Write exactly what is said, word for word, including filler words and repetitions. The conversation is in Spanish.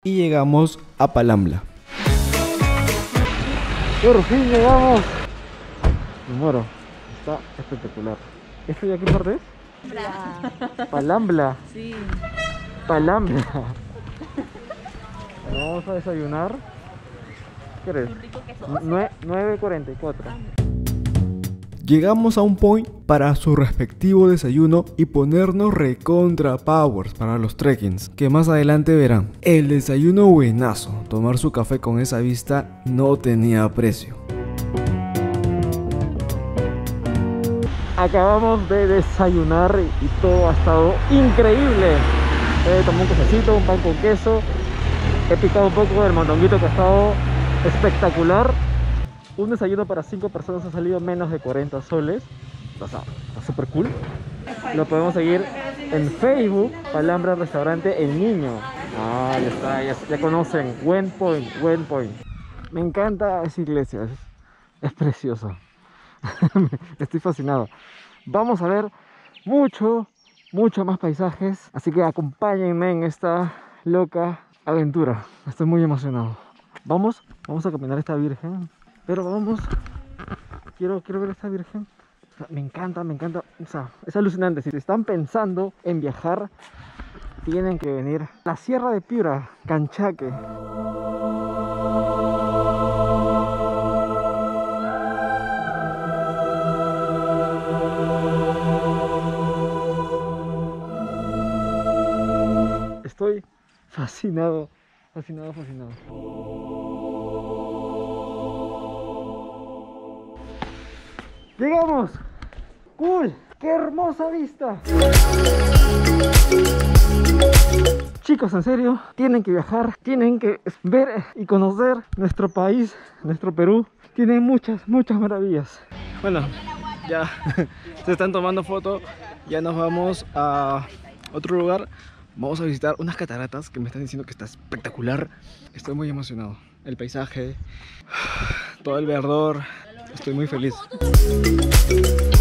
y llegamos a Palambla. Por fin llegamos. Me muero. Está espectacular. ¿Esto ya qué parte es? Palambla. Sí. Palambla. Bueno, vamos a desayunar. ¿Qué eres? Un rico queso. nueve cuarenta y cuatro. Llegamos a un point para su respectivo desayuno y ponernos recontra powers para los trekkings, que más adelante verán. El desayuno buenazo, tomar su café con esa vista no tenía precio. Acabamos de desayunar y todo ha estado increíble. He tomado un cafecito, un pan con queso. He picado un poco del mondonguito que ha estado espectacular. Un desayuno para cinco personas ha salido menos de cuarenta soles. O sea, está súper cool. Lo podemos seguir en Facebook, Palambla Restaurante El Niño. Ah, ya está, ya, ya conocen. Wen Point, Wen Point. Me encanta esa iglesia, es, es preciosa. Estoy fascinado. Vamos a ver mucho, mucho más paisajes. Así que acompáñenme en esta loca aventura. Estoy muy emocionado. Vamos, vamos a caminar esta virgen. Pero vamos, quiero, quiero ver esta virgen. O sea, me encanta, me encanta. O sea, es alucinante. Si están pensando en viajar, tienen que venir a la Sierra de Piura, Canchaque. Estoy fascinado, fascinado, fascinado. ¡Llegamos! ¡Cool! ¡Qué hermosa vista! Chicos, en serio, tienen que viajar, tienen que ver y conocer nuestro país, nuestro Perú. Tiene muchas, muchas maravillas. Bueno, ya se están tomando fotos. Ya nos vamos a otro lugar. Vamos a visitar unas cataratas que me están diciendo que está espectacular. Estoy muy emocionado. El paisaje, todo el verdor. Estoy muy feliz.